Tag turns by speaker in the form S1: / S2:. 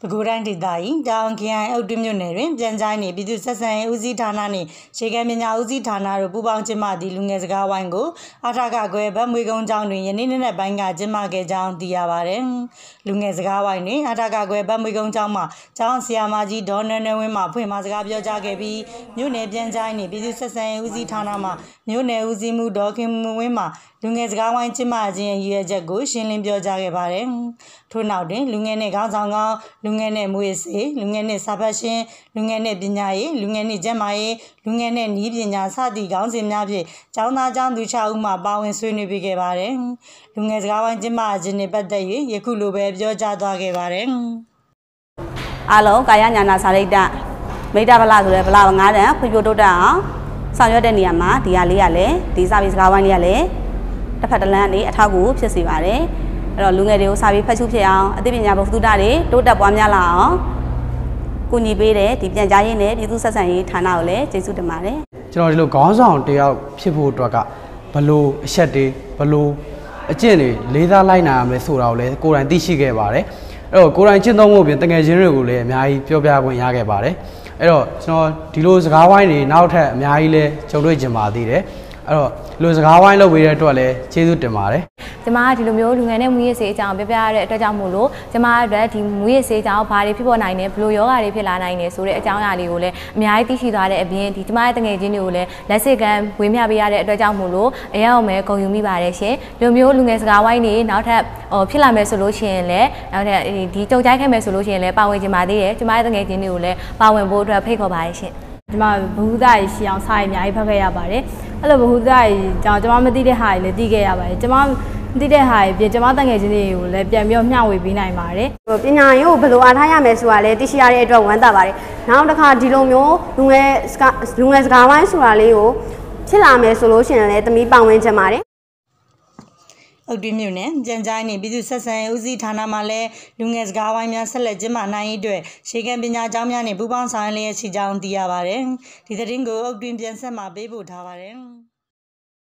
S1: ပဲခူးတိုင်းဒေသကြီးတောင်ခရိုင်အုတ်တွင်းမြို့နယ်တွင်ပြန်ကြားနေပြည်သူ့ဆက်ဆံရေးဦးစီးဌာနနှင့်ရှေ့ကမ်းပညာဦးစီးဌာနတို့ပူးပေါင်းကျင်းပသည့်လူငယ်စကားဝိုင်းကိုအာထကကွယ်ဗတ်မွေကုန်းကျောင်းတွင်ယနေ့နေ့နဲ့ပိုင်းကကျင်းပခဲ့ကြောင်းသိရပါသည်။လူငယ်စကားဝိုင်းတွင်အာထကကွယ်ဗတ်မွေကုန်းကျောင်းမှကျောင်းဆရာမကြီးဒေါ်နန်းနန်းဝင်းမှဖွင့်မစကားပြောကြားခဲ့ပြီးမြို့နယ်ပြန်ကြားနေပြည်သူ့ဆက်ဆံရေးဦးစီးဌာနမှမြို့နယ်ဦးစီးမှုဒေါ်ခင်ဝင်းမှလူငယ်စကားဝိုင်းကျင်းပခြင်းရည်ရွယ်ချက်ကိုရှင်းလင်းပြောကြားခဲ့ပါတယ်။ထို့နောက်တွင်လူငယ်နှင့်ခေါင်းဆောင်ကောင်းလူငယ်နှင့်မွေးစေလူငယ်နှင့်စာဖတ်ရှင်လူငယ်နှင့်ပညာရေးလူငယ်နှင့်ကျန်းမာရေးလူငယ်နှင့်နည်းပညာစသည့်ခေါင်းစဉ်များဖြင့်ကျောင်းသားကျောင်းသူ6ဦးမှပါဝင်ဆွေးနွေးပေးခဲ့ပါတယ်။လူငယ်စကားဝိုင်းကျင်းပခြင်းနှင့်ပတ်သက်၍ယခုလိုပဲပြောကြားသွားခဲ့ပါတယ်
S2: ။အားလုံးကာယညာနာစာရိတ္တမိတ္တဗလာဆိုတဲ့ဗလာ9တန်းဖွံ့ဖြိုးတိုးတက်အောင်ဆောင်ရွက်တဲ့နေရာမှာဒီဟာလေးရလဲဒီစာပေစကားဝိုင်းလေးရလဲတစ်ဖက်တစ်လမ်းနေအထောက်အကူဖြစ်စေပါတယ်။အဲ့တော့လူငယ်တွေကိုစာပေဖတ်ရှုဖြစ်အောင်အသိပညာဗဟုသုတတွေတိုးတက်ပွားများလာအောင်ကူညီပေးတဲ့ဒီပြန်ကြားရေးနဲ့ပြည်သူ့ဆက်ဆံရေးဌာနကိုလည်းကျေးဇူးတင်ပါတယ်
S3: ။ကျွန်တော်ဒီလိုခေါင်းဆောင်တယောက်ဖြစ်ဖို့အတွက်ကဘလို့အချက်တွေဘလို့အကျင့်တွေလေးစားလိုက်နိုင်ရမယ်ဆိုတာကိုလည်းကိုယ်တိုင်သိရှိခဲ့ပါတယ်။အဲ့တော့ကိုယ်တိုင်ကျင့်သုံးဖို့ပြင်တကယ်ချင်းတွေကိုလည်းအများကြီးပြောပြခွင့်ရခဲ့ပါတယ်။အဲ့တော့ကျွန်တော်ဒီလိုစကားဝိုင်းတွေနောက်ထပ်အများကြီးလည်းကြုံတွေ့ကြပါသေးတယ်။အဲ့တော့ဒီလိုစကားဝိုင်းလုပ်ပေးတဲ့အတွက်လည်းကျေးဇူးတင်ပါတယ်
S4: ။ကျွန်မဒီလိုမျိုးလူငယ်နဲ့မူရစ်စေးအကြောင်းပြောပြရတဲ့အတွက်ကြောင့်မို့လို့ကျွန်မအတွက်ဒီမူရစ်စေးအကြောင်းဘာတွေဖြစ်ပေါ်နိုင်လဲဘယ်လိုယောဂတွေဖြစ်လာနိုင်လဲဆိုတဲ့အကြောင်းအရာလေးကိုလည်းအများကြီးသိရှိသွားတဲ့အပြင်ဒီကျွန်မရဲ့တငယ်ချင်းတွေကိုလည်းလက်စစ်ကမ်းဝေမျှပေးရတဲ့အတွက်ကြောင့်မို့လို့အရင်အောင်ပဲဂုဏ်ယူမိပါတယ်ရှင်။ဒီလိုမျိုးလူငယ်စကားဝိုင်းတွေနောက်ထပ်ဖြစ်လာမယ်ဆိုလို့ရှိရင်လည်းနောက်ထပ်ဒီကြုံကြိုက်ခဲ့မယ်ဆိုလို့ရှိရင်လည်းပါဝင်ကြပါသေးတယ်။ကျွန်မရဲ့တငယ်ချင်းတွေကိုလည်းပါဝင်ဖို့အတွက်ဖိတ်ခေါ်ပါတယ်ရှင်
S5: ။ကျွန်မဘဟုသားရရှိအောင်စာရေးအများကြီးဖတ်ခဲ့ရပါတယ်။အဲ့လိုဘဟုသားရကြောင့်ကျွန်မမသိတဲ့ဟာတွေလည်းသိခဲ့ရပါတယ်။ကျွန်မသိတဲ့ဟာတွေပြင်ကျွန်မတန်ငယ်ချင်းတွေကိုလည်းပြန်ပြီးမျှဝေပေးနိုင်ပါတယ်
S6: ။ပညာရေးကိုဘယ်လိုအားထားရမယ်ဆိုတာလည်းသိရှိရတဲ့အတွက်ဝမ်းသာပါတယ်။နောက်တစ်ခါဒီလိုမျိုးလူငယ်စကားဝိုင်းဆိုတာလေးကိုဖြစ်လာမယ်ဆိုလို့ရှိရင်လည်းသမီးပါဝင်ချင်ပါတယ်။
S1: အုတ်တွင်းမြို့နယ်ပြန်ကြားနေပြည်သူ့ဆက်ဆံရေးဦးစီးဌာနမှလည်းလူငယ်စကားဝိုင်းများဆက်လက်ကျင်းပနိုင်ရေးအတွက်ရှေ့ကမ်းပညာကျောင်းများနှင့်ပူးပေါင်းဆောင်ရွက်လျက်ရှိကြောင်းသိရပါတယ်။ဒီသတင်းကိုအုတ်တွင်းပြန်ဆက်မှပေးပို့ထားပါတယ်။